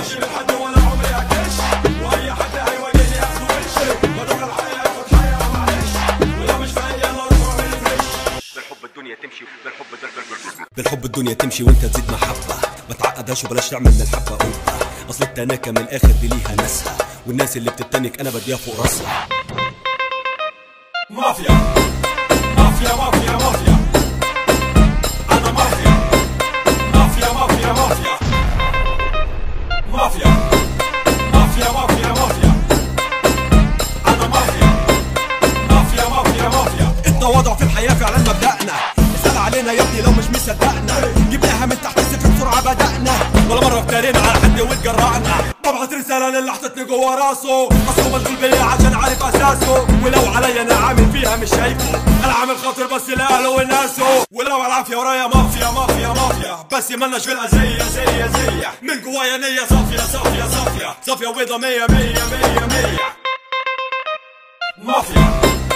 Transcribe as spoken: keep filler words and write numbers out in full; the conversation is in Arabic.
ماشي لحد ولا عمري هكش، واي حد هيواجهني اخده وش، بدور الحياه اخد حياه معلش، ولو مش فايق يلا نروح نفرش. بالحب الدنيا تمشي، بالحب بالحب بالحب الدنيا تمشي وانت تزيد محبة، ما تعقدهاش وبلاش تعمل من الحبة قبة، اصل التناكة من الاخر دي ليها ناسها، والناس اللي بتتنك انا بديها فوق راسها. مافيا مافيا مافيا مافيا، انا مافيا مافيا مافيا مافيا مافيا مافيا مافيا مافيا، انا مافيا مافيا مافيا مافيا. التواضع في الحياة فعلا مبدأنا، اسأل علينا يا ابني لو مش مصدقنا، جبناها من تحت الصفر بسرعة بدأنا، ولا مرة افترينا على حد واتجرأنا. ببعت رسالة للي حطتني جوا راسه، اصله مشغول بيا عشان عارف اساسه، ولو عليا انا عامل فيها مش شايفه، انا عامل خاطر بس لاهله وناسه، ولو العافية ورايا مافيا مافيا مافيا، بس مالناش في الأذية زي زي من جوايا نية صافية صافية صافية صافية وبيضة مية مية مية مية. مافيا